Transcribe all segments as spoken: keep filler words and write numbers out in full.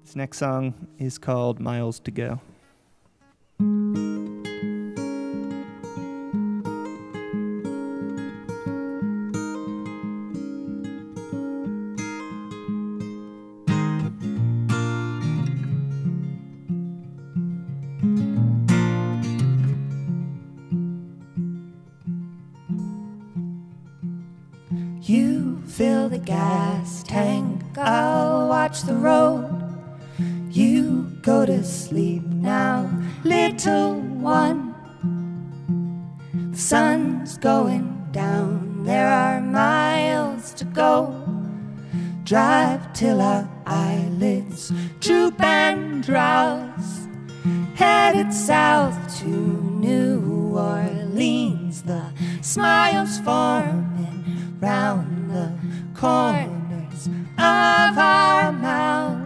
This next song is called Miles to Go. You fill the gas tank, I'll watch the road. You go to sleep now, little one. The sun's going down, there are miles to go. Drive till our eyelids droop and drowse. Headed south to New Orleans, the smiles forming round the corners of our mouths.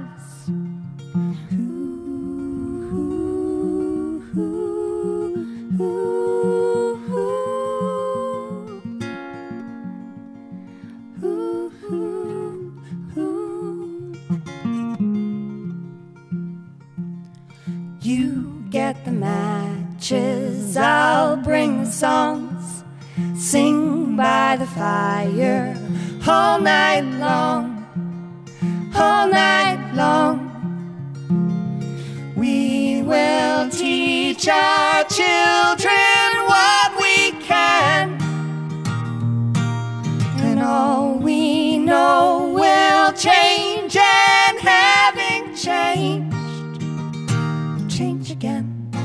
You get the matches, I'll bring the songs. Sing by the fire all night long, all night long. We will teach our children what we can, and all we know will change, and having changed, change again.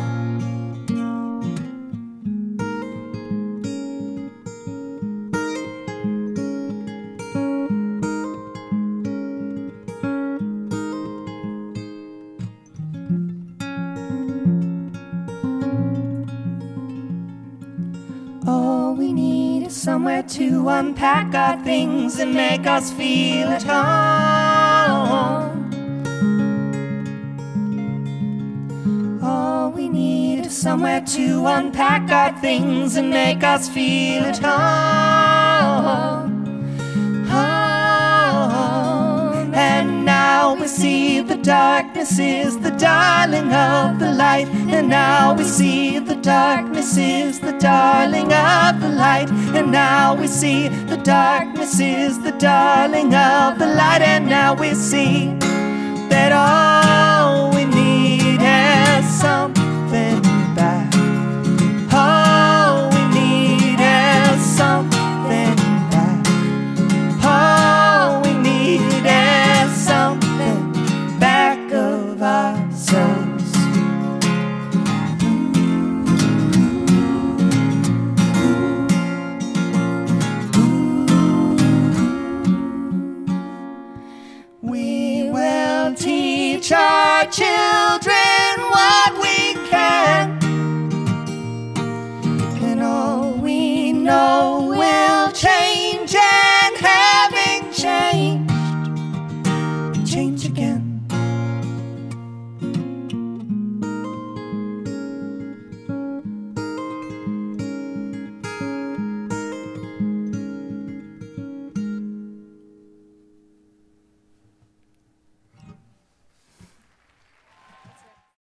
All we need is somewhere to unpack our things and make us feel at home. All we need is somewhere to unpack our things and make us feel at home. Home. And now we see the darkness is the darling of the light. And now we see the darkness is the darling of the light. And now we see the darkness is the darling of the light. And now we see that all we need is something back. All we need is something back. All we need is something back of ourselves. We will teach our children